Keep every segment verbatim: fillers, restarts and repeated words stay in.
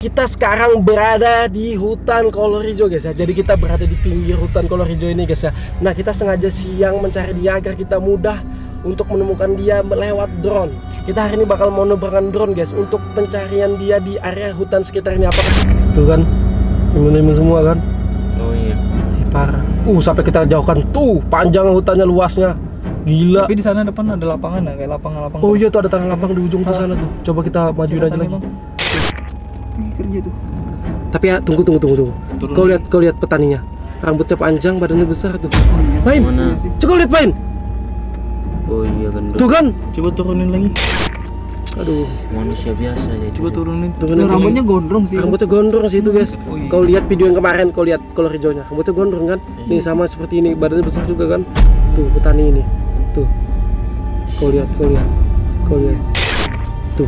Kita sekarang berada di hutan Kolor Hijau guys ya. Jadi kita berada di pinggir hutan Kolor Hijau ini guys ya. Nah kita sengaja siang mencari dia agar kita mudah untuk menemukan dia lewat drone. Kita hari ini bakal menerbangkan drone guys untuk pencarian dia di area hutan sekitar ini. Apakah tuh kan imun-imun semua kan? Oh iya. Eh, parah. Uh sampai kita jauhkan tuh panjang hutannya, luasnya. Gila. Tapi di sana depan ada lapangan ya, kayak lapangan-lapangan. Oh iya tuh ada tanah lapang di ujung tuh sana tuh. Coba kita majuin aja lagi. Ini kerja tuh. Tapi ya tunggu tunggu tunggu tunggu. Turun. Kau lihat kau lihat petaninya. Rambutnya panjang, badannya besar tuh. Oh, iya. Main. Mana? Coba lihat main. Oh iya kan. Tuh kan. Coba turunin lagi. Aduh. Manusia biasa aja. Coba turunin. Turunin, Tuh, rambutnya gondrong sih. Rambutnya gondrong sih itu guys. Oh, iya. Kau lihat video yang kemarin, kau lihat Kolor Hijaunya. Rambutnya gondrong kan. Nih sama seperti ini, badannya besar juga kan. Tuh petani ini. Tuh. Kau lihat, kau lihat. Kau lihat. Tuh.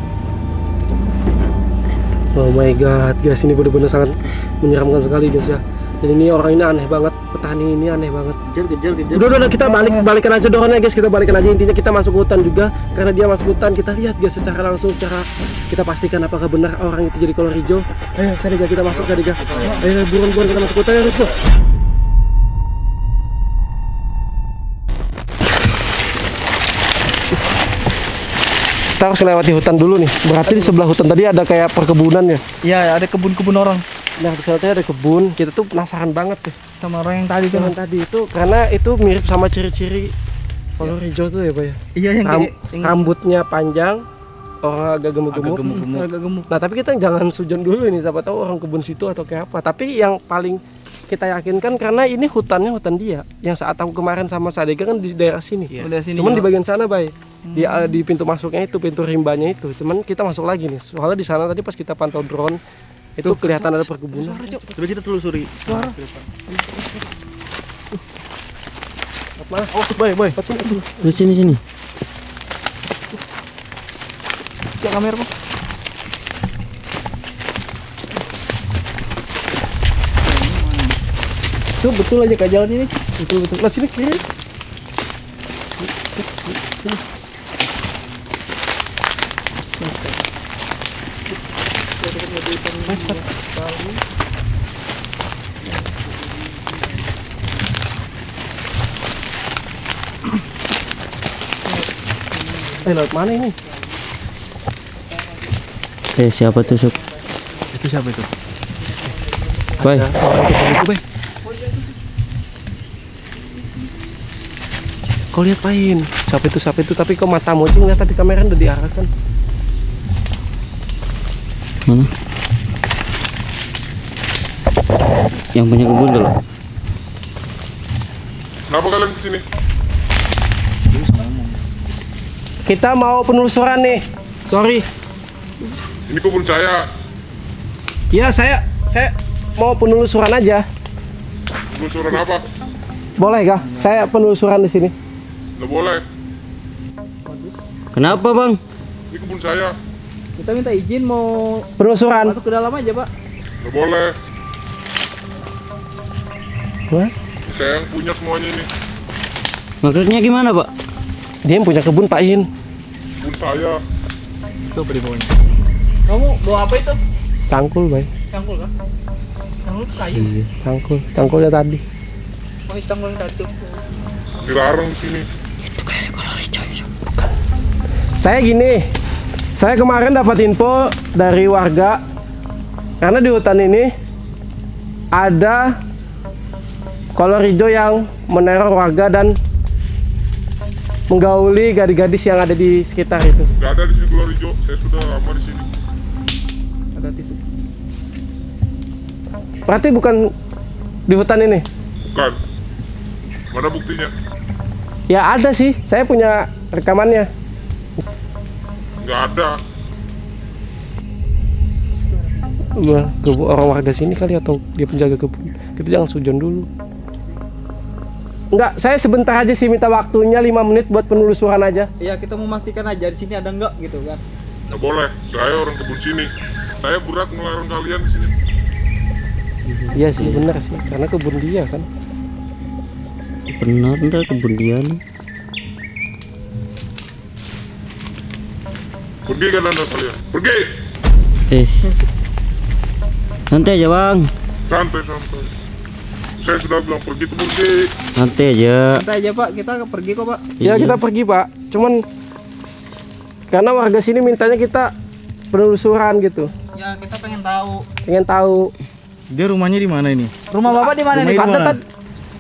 Oh my god, guys ini benar-benar sangat menyeramkan sekali guys ya. Jadi ini orang ini aneh banget, petani ini aneh banget. Kejar kejar kejar. Udah, udah, udah kita balik balikan aja dorongnya guys, kita balikan aja. Intinya kita masuk hutan juga karena dia masuk hutan. Kita lihat guys secara langsung, secara kita pastikan apakah benar orang itu jadi Kolor Hijau. Ayo, Kadiga kita masuk Kadiga. Ayo buruan-buruan kita masuk hutan ya guys. Kita harus lewati hutan dulu nih. Berarti di sebelah hutan tadi ada kayak perkebunan ya. Iya, ada kebun-kebun orang. Nah di sana ada kebun. Kita tuh penasaran banget tuh Sama orang yang tadi tuh. dengan tadi itu karena itu mirip sama ciri-ciri Kolor Hijau tuh ya Pak ya. Iya, yang Ram- kayak yang rambutnya panjang, orang agak gemuk-gemuk. agak gemuk-gemuk. Agak gemuk. Nah tapi kita jangan sujon dulu ini, siapa tahu orang kebun situ atau kayak apa. Tapi yang paling kita yakinkan karena ini hutannya hutan dia. Yang saat aku kemarin sama Sadega kan di daerah sini. Iya. Udah sini. Cuman di juga. bagian sana Bay. Di di pintu masuknya itu, pintu rimbanya itu. Cuman kita masuk lagi nih. Soalnya di sana tadi pas kita pantau drone itu Tuh, kelihatan ada perkebunan. Coba kita telusuri. Suara. Mana? Oh, Bay, Bay. Di sini sini. Ya kamera Bang. Tuh betul aja kayak jalan ini. Betul betul. Nah sini sini. Eh lewat mana ini? Eh siapa tuh Sob? Itu siapa itu? Bye. Itu Bay. Kau lihat Pain, siapa itu siapa itu, tapi kau mata mocing nggak, tapi kamera udah diarahkan. Mana? Yang punya kebun tuh loh. Kenapa kalian kesini? Kita mau penelusuran nih. Sorry. Ini kebun saya. Ya saya saya mau penelusuran aja. Penelusuran apa? Boleh kah? Saya penelusuran di sini. Nggak boleh. Kenapa bang? Ini kebun saya. Kita minta izin mau Penelusuran. masuk ke dalam aja, Pak. Nggak boleh. Wah, Saya yang punya semuanya ini. Maksudnya gimana pak? dia yang punya kebun Pak In. Kebun saya. Coba di bawahnya. Kamu bawa apa itu? Cangkul, Bay. Cangkul kan? Cangkul kayu. Iya, cangkul. Cangkulnya tadi. Oh, cangkul yang satu. Dilarang di sini. Saya gini. Saya kemarin dapat info dari warga karena di hutan ini ada Kolor Hijau yang meneror warga dan menggauli gadis-gadis yang ada di sekitar itu. Nggak ada di sini Kolor Hijau. Saya sudah lama di sini. Ada tisu. Berarti bukan di hutan ini? Bukan. Mana buktinya? Ya ada sih, saya punya rekamannya. Nggak ada. Wah, kebun orang warga sini kali atau dia penjaga kebun. Kita jangan sujon dulu. Enggak, saya sebentar aja sih minta waktunya lima menit buat penelusuran aja. Iya, kita mau memastikan aja di sini ada enggak gitu kan. Nggak boleh. Saya orang kebun sini. Saya berat melarang kalian di sini. Iya sih, benar sih, karena kebun dia kan. Benar ndak kebun dia nih? Pergi kan anda kalian. Pergi. Eh Santai aja bang. Santai, santai. Saya sudah bilang pergi itu pergi. Santai aja. Santai aja Pak, kita pergi kok Pak. Ya kita pergi Pak, cuman karena warga sini mintanya kita penelusuran gitu. Ya kita pengen tahu. Pengen tahu. Dia rumahnya di mana ini? Rumah Bapak di mana nih? Rumahnya di Pantat mana? tadi.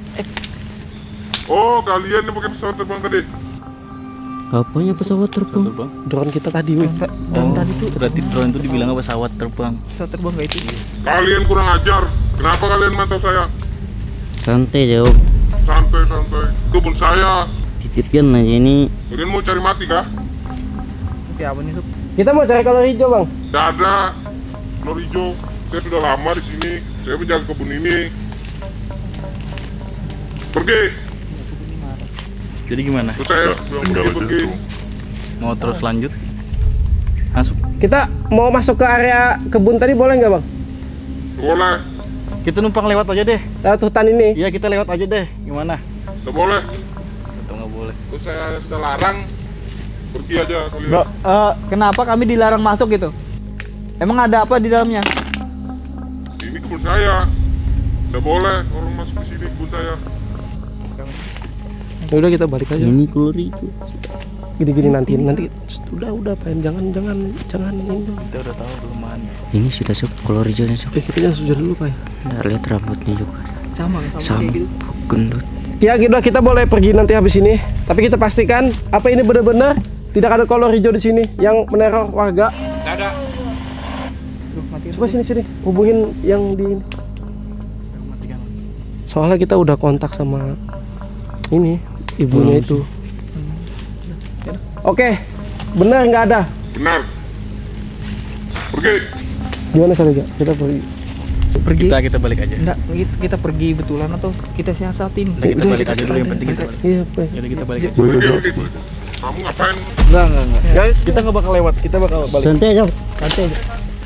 Oh, kalian yang pakai pesawat terbang tadi? Apanya pesawat terbang? Terbang. Drone kita tadi, wih. Dan tadi tuh Berarti drone itu dibilang pesawat terbang. pesawat terbang kayak itu. Kalian kurang ajar. Kenapa kalian mantau saya? Santai aja om. Santai, santai. Kebun saya. Titipkan aja ini. Kalian mau cari mati kah? Tapi apa nih Sob? Kita mau cari kolor hijau bang. Tidak ada. Kolor hijau. Saya sudah lama di sini. Saya menjaga kebun ini. Pergi. Jadi gimana? Terus saya bilang pergi, pergi. Mau terus lanjut? Masuk. Kita mau masuk ke area kebun tadi boleh nggak bang? Boleh. Kita numpang lewat aja deh. Lewat hutan ini. Iya kita lewat aja deh. Gimana? Tidak boleh. Atau nggak boleh? Terus saya sudah larang. Pergi aja kalian. Bro, eh, kenapa kami dilarang masuk gitu? Emang ada apa di dalamnya? Ini kebun saya. Tidak boleh orang masuk ke sini kebun saya. Ya udah kita balik aja. Ini kolor hijau. Gini-gini nanti nanti udah udah pengen jangan jangan jangan ini dong. Kita udah tahu kelemahannya. Ini sudah sob kolor hijaunya sob. Eh, kita jangan sujud dulu pak. Nggak lihat rambutnya juga. Sama, sama, Sama kayak gitu. gendut. Ya kita kita boleh pergi nanti habis ini. Tapi kita pastikan apa ini benar-benar tidak ada kolor hijau di sini yang meneror warga. Tidak ada. Duh, mati. Coba sini sini hubungin yang di ini. Matikan. Soalnya kita udah kontak sama ini ibunya itu. Oke, benar nggak ada. Benar. Pergi. Gimana saja? Kita pergi. Pergi. Kita kita balik aja. Enggak, kita, kita pergi betulan atau kita siasatin? Nah, kita Udah, balik kita aja dulu yang santai. penting kita balik. Iya, Pak. Jadi kita balik aja. Pergi, pergi. Kamu ngapain? Enggak enggak enggak. Ya, kita nggak bakal lewat. Kita bakal balik. Santai aja. Santai aja.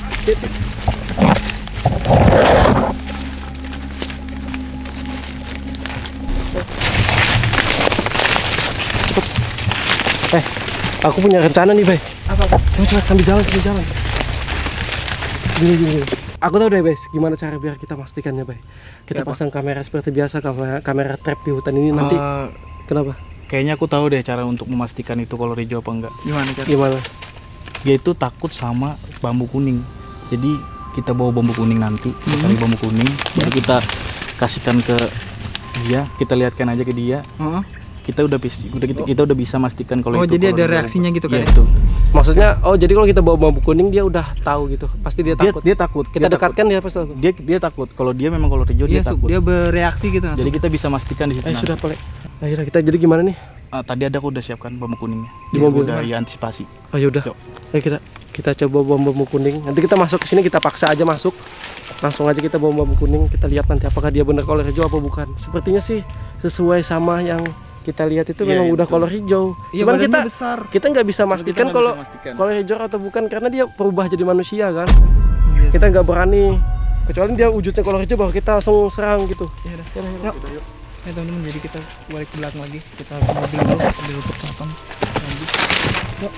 Eh, aku punya rencana nih, Bay. Apa? Coba coba sambil jalan, sambil jalan. Gini, gini, gini. Aku tahu deh, Bay, gimana cara biar kita pastikannya, Bay. Kita Kenapa? pasang kamera seperti biasa, kamera, kamera trap di hutan ini nanti. Eh, Kenapa? kayaknya aku tahu deh cara untuk memastikan itu kolor hijau apa enggak. Gimana cara? Gimana? Dia itu takut sama bambu kuning. Jadi kita bawa bambu kuning nanti, kita cari bambu kuning, baru kita kasihkan ke dia, kita lihatkan aja ke dia. Heeh. Kita udah bis- udah kita, kita udah bisa memastikan kalau Oh, itu jadi kolor ada hijau. reaksinya gitu kan Iya, ya? itu. Maksudnya, oh jadi kalau kita bawa bambu kuning dia udah tahu gitu. Pasti dia Dia takut. dia takut. kita dia dekatkan dia pasti takut. takut. Dia dia takut. Kalau dia memang kolor hijau Iya, dia Sob, takut. dia bereaksi gitu. Jadi kita bisa pastikan di situ. Eh nanti. sudah pelek. Akhirnya kita jadi gimana nih? Ah, tadi ada aku udah siapkan bambu kuningnya. Di Jadi mobil. udah ya antisipasi. Oh yaudah. Yuk. Ayo kita kita coba bawa bambu kuning. Nanti kita masuk ke sini kita paksa aja masuk. Langsung aja kita bawa bambu kuning. Kita lihat nanti apakah dia benar kolor hijau apa bukan. Sepertinya sih sesuai sama yang kita lihat itu Iya, memang iya, udah betul. kolor hijau. Iya, Cuman badannya kita besar. kita nggak bisa pastikan nggak kalau bisa memastikan. kolor hijau atau bukan karena dia berubah jadi manusia kan. Iya. Kita nggak berani. Kecuali dia wujudnya kolor hijau baru kita langsung serang gitu. Ya udah. Yaudah, yuk. Yuk. Ya teman-teman, jadi kita balik ke belakang lagi. Kita ke mobil dulu, ambil perlengkapan. Lanjut. Yuk.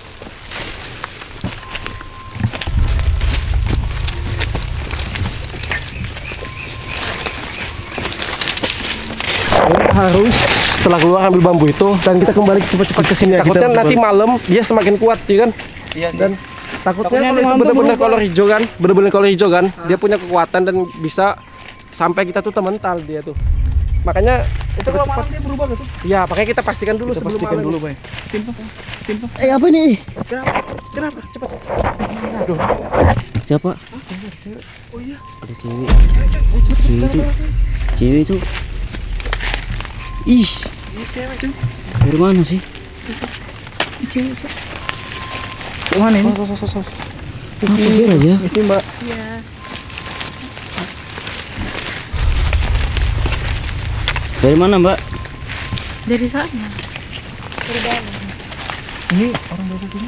Harus setelah keluar ambil bambu itu dan kita kembali cepat-cepat ke sini. Ya, kita Takutnya betul. nanti malam dia semakin kuat, ya kan? Iya sih. Dan takutnya Takutnya kalau nanti itu malam tuh benar-benar berubah. kolor hijau kan, benar-benar kolor hijau kan, dia punya kekuatan dan bisa sampai kita tuh termental dia tuh. Makanya Itu kalau malam dia berubah gitu. ya makanya kita pastikan dulu Kita sebelum pastikan malam. dulu, Bay. Eh apa nih? Kenapa? Kenapa? Cepat. Siapa? Oh iya. Ada cewek. Cewek itu. Cewek itu. Ih, Ini cewek tuh. dari mana sih? Kemana ini? So, so, so, so. Apa biar aja? Misi Mbak. Dari mana Mbak? Dari sana. Ini orang desa sini.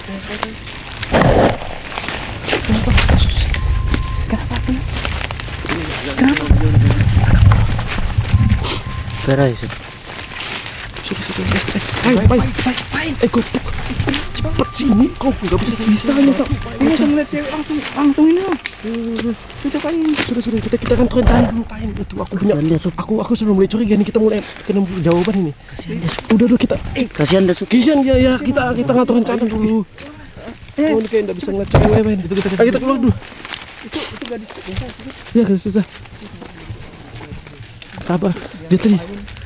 Berai sih. Hai, hai, hai, hai. Eh, goblok. Cepet sih. sini kau nggak bisa bisa nyata. Ini langsung lihat cewek langsung langsung ini loh. Sudah pain. Sudah sudah kita kita kan turun tangan dulu pain itu aku punya aku aku sudah mulai curiga nih kita mulai kena jawaban ini. Kasihan dia. Udah udah kita eh Kasihan dia. kasihan dia ya kita kita ngatur rencana dulu. Oh ini kayak nggak bisa ngeliat cewek pain. Itu kita kita keluar dulu. Itu itu gadis. Ya gadis susah. Sabar dia tadi.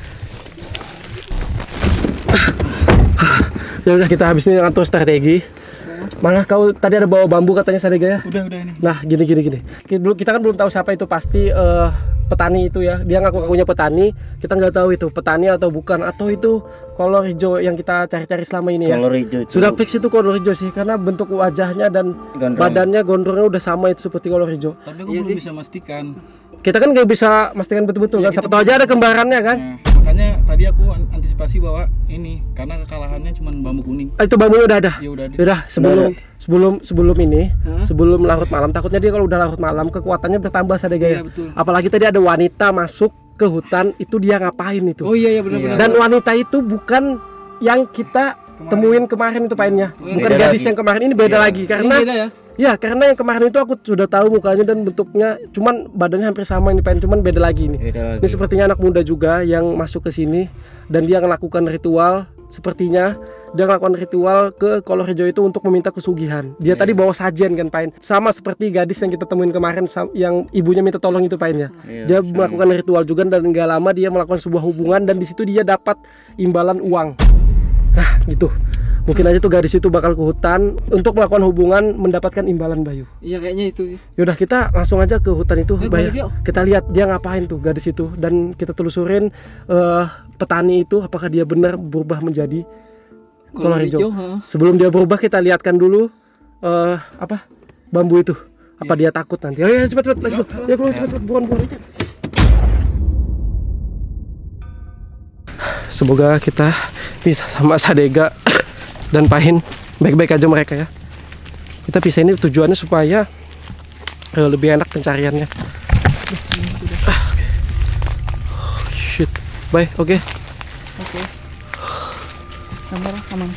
Ya udah kita habis ini ngatur strategi. Mana kau tadi ada bawa bambu katanya Sadega ya? Udah udah ini. Nah gini gini gini. Kita, dulu kita kan belum tahu siapa itu pasti uh, petani itu ya. Dia ngaku-ngakunya petani. Kita nggak tahu itu petani atau bukan atau itu kolor hijau yang kita cari-cari selama ini ya. Kolor hijau itu. Sudah fix itu kolor hijau sih karena bentuk wajahnya dan Gondrong. badannya gondrongnya udah sama itu seperti kolor hijau. Tapi aku belum bisa memastikan. Kita kan nggak bisa pastikan betul-betul Ya, kan. kita Siapa tahu aja ada kembarannya kan. Nah, makanya tadi aku an- antisipasi bahwa ini karena kekalahannya cuma bambu kuning. Ah, itu bambunya udah ada. Ya udah ada. Yaudah sebelum sebelum sebelum ini Hah? sebelum larut malam takutnya dia kalau udah larut malam kekuatannya bertambah Sadega ya. Iya, betul. Apalagi tadi ada wanita masuk ke hutan itu dia ngapain itu? Oh iya iya benar-benar. Dan wanita itu bukan yang kita temuin kemarin itu painnya. Oh, yang Bukan beda gadis lagi. yang kemarin ini beda Iya. lagi Ini karena beda ya. ya karena yang kemarin itu aku sudah tahu mukanya dan bentuknya cuman badannya hampir sama ini pain cuman beda lagi ini. Beda lagi. Ini sepertinya anak muda juga yang masuk ke sini dan dia melakukan ritual sepertinya dia melakukan ritual ke kolor hijau itu untuk meminta kesugihan. Dia tadi bawa sajen kan pain sama seperti gadis yang kita temuin kemarin sam- yang ibunya minta tolong itu painnya. Iya, Dia sama. melakukan ritual juga dan nggak lama dia melakukan sebuah hubungan dan di situ dia dapat imbalan uang. Nah gitu. Mungkin aja tuh gadis itu bakal ke hutan untuk melakukan hubungan mendapatkan imbalan Bayu. Iya kayaknya itu. Yaudah kita langsung aja ke hutan itu. Ayo, Bayu. balik yuk. Kita lihat dia ngapain tuh gadis itu dan kita telusurin eh, petani itu apakah dia benar berubah menjadi kolor hijau. ha. Sebelum dia berubah kita lihatkan dulu eh, apa bambu itu. Apa dia takut nanti? Oh ya cepat cepat let's go. Ya keluar cepat cepat buruan buruan. Semoga kita bisa sama Sadega dan Pahin baik-baik aja mereka ya. Kita pisah ini tujuannya supaya eh, lebih enak pencariannya. Ah, oke. Oh, shit. Bye. Oke. Oke. Kamera aman.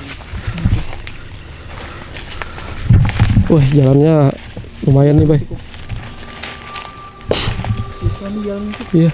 Wah, jalannya lumayan nih, Bay. Ini jalan itu. Iya.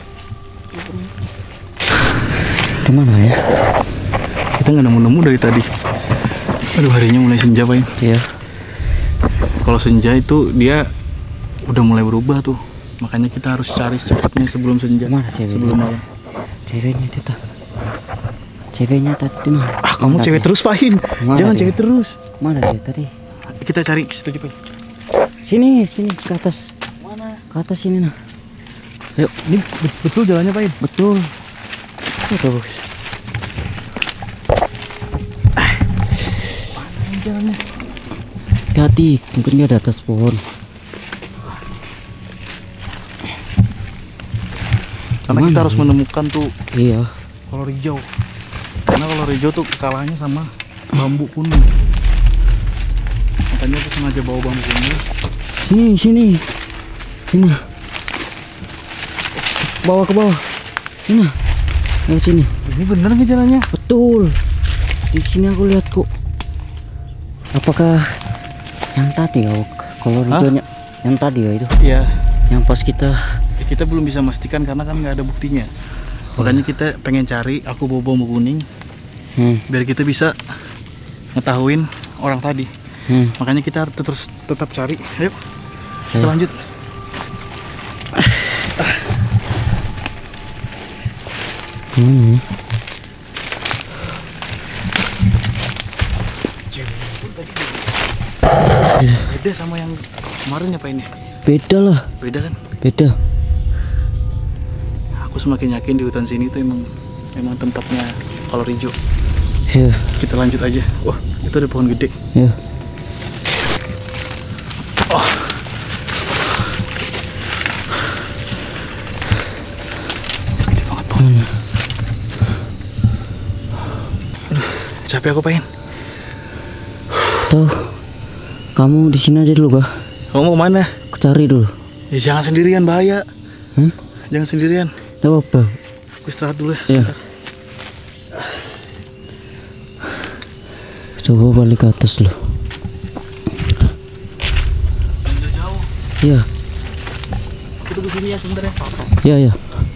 Kemana ya? Kita nggak nemu-nemu dari tadi. Aduh harinya mulai senja Pak. Iya. Kalau senja itu dia udah mulai berubah tuh. Makanya kita harus cari secepatnya sebelum senja. Mana ceweknya? Sebelum malam. Ceweknya itu tak. Ceweknya tadi di mana? Ah kamu Mana cewek dia? terus Pahin. Mana Jangan dia? cewek terus. Mana dia tadi? Kita cari ke situ aja Pak. Sini, sini ke atas. Mana? Ke atas sini nah. Yuk, Ini bet- betul jalannya Pahin. betul. Itu bagus. Jalannya. Hati, mungkin dia di atas pohon. Karena Gimana kita harus nih? menemukan tuh Iya. kolor hijau. Karena kolor hijau tuh kalahnya sama bambu kuning. Makanya aku sengaja bawa bambu kuning. Sini, sini. Sini. Bawa ke bawah. Sini. Ayo sini. Ini bener nggak jalannya? Betul. Di sini aku lihat kok. Apakah yang tadi kau kolor Hah? hijaunya? Yang tadi ya itu? Iya. Yang pas kita Ya, kita belum bisa memastikan karena kan nggak ada buktinya. Makanya kita pengen cari. Aku bawa bambu kuning hmm, biar kita bisa ngetahuin orang tadi. hmm. Makanya kita harus terus tetap cari. Ayo kita Ayo. lanjut. Hmm. Beda sama yang kemarin ya Pak ini. Beda lah, Beda kan? beda. Aku semakin yakin di hutan sini tuh emang emang tempatnya kolor hijau. Ya, Kita lanjut aja. Wah itu ada pohon gede. ya. Gede banget pohon. Hmm. Capek aku pengen. Tuh, kamu di sini aja dulu kah? Kamu mau mana? Aku cari dulu. Ya jangan sendirian bahaya. Hmm? Jangan sendirian. Tidak apa-apa. Aku istirahat dulu ya. Ya. sebentar. Coba balik ke atas loh. Udah jauh. Iya. Kita tunggu sini ya sebentar ya. Iya, iya.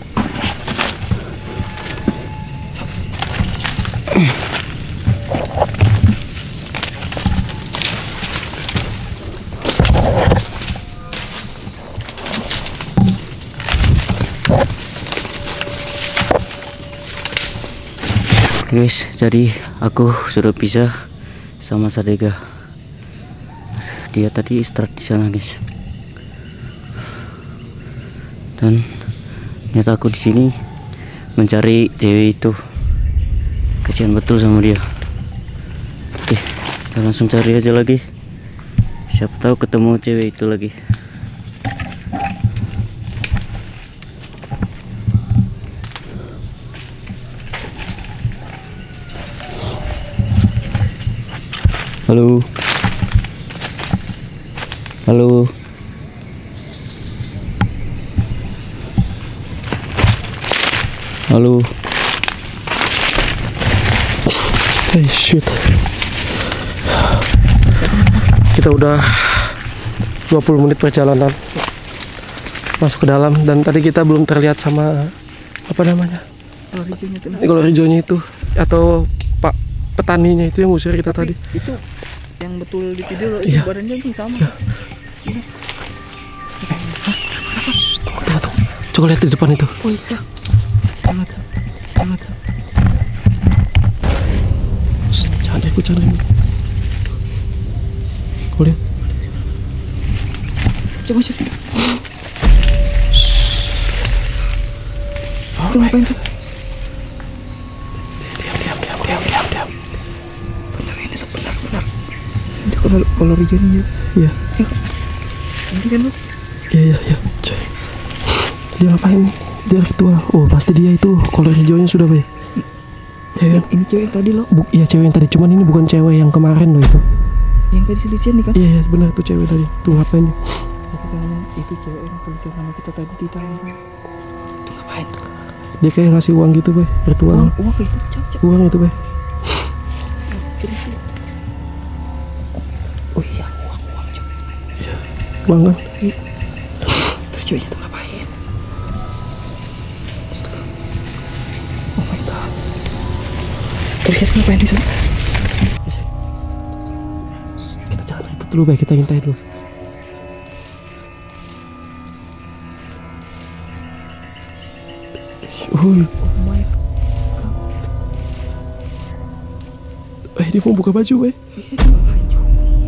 Guys, jadi aku sudah pisah sama Sadega. Dia tadi istirahat di sana, guys. Dan ternyata aku di sini mencari cewek itu. Kasihan betul sama dia. Oke, kita langsung cari aja lagi. Siapa tahu ketemu cewek itu lagi. Halo. Halo. Halo. Hey, shoot. Kita udah dua puluh menit perjalanan masuk ke dalam, dan tadi kita belum terlihat sama apa namanya? Kalau hijaunya tuh. Kolor hijaunya itu, atau Pak petaninya itu yang ngusir kita tadi. Itu yang betul di video loh, Iya. itu badannya itu sama. Iya. Tunggu, tunggu, tunggu. Coba lihat di depan itu. Oh iya. Sangat, sangat. Jangan ikut, jangan ikut. Kau lihat. Coba coba. Itu ngapain tuh? Diam, diam, diam, diam, diam, diam. Benar ini sebenar benar. Itu kolor kolor hijaunya. Iya, Ini kan lu. iya, iya, iya. Coy. Dia ngapain? Dia ritual. Oh, pasti dia itu kolor hijaunya sudah baik. Ya kan? Ini cewek yang tadi loh. Buk, iya cewek yang tadi, cuman ini bukan cewek yang kemarin loh itu. Yang tadi silisian nih kan? Iya, iya benar tuh cewek tadi. Tuh ngapain dia? Tapi kan itu cewek yang tuh sama kita tadi di taman. Itu ngapain tuh? Dia kayak ngasih uang gitu, Bay. Ritual. Uang, uang kayak itu caca. Uang itu, Bay. Serius. Oh iya, uang uang coba. Uang kan? Terus ceweknya tuh ngapain? Oh my god. Terlihat ngapain di sana? Kita jangan ribut dulu, Bay. Kita ngintai dulu. Oh, Oh my god. eh dia mau buka baju, Bay. Iya, itu ngapain coba?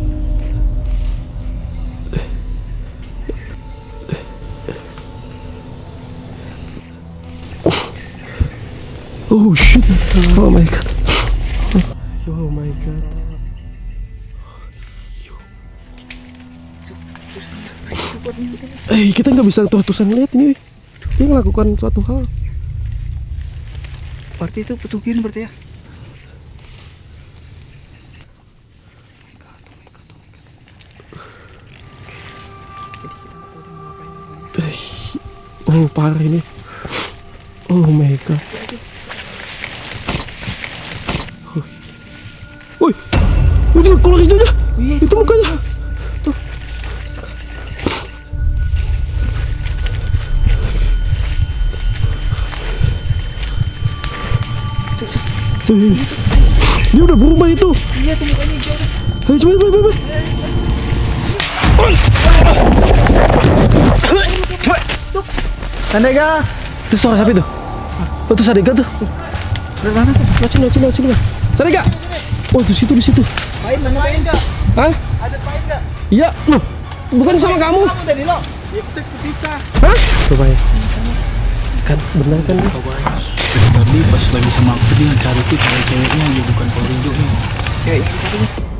Oh shit. Oh my god. Oh my god. Eh, kita nggak bisa terus-terusan lihat ini. Dia melakukan suatu hal. Berarti itu pesugihan berarti ya? Eh, oh parah ini. Oh my god. Woi, itu kolor hijaunya. Iya, Itu mukanya. Tuh. Eh, dia udah berubah itu. Iya tuh mukanya hijau. Ayo coba, coba, coba. Sadega. Itu suara siapa itu? Oh, itu Sadega tuh. Dari mana sih? Lewat sini, lewat sini, lewat sini, Bang. Sadega. Oh, di situ, di situ. Pain mana pain enggak? Hah? Ada pain enggak? Iya, loh. Bukan sama kamu. Kamu dari lo. Ya kita kepisah. Hah? Coba ya. Kan benar kan? Bang? Tadi pas lagi sama aku dia cari tuh cewek-ceweknya, dia bukan kolor hijaunya. Ya, ini tadi.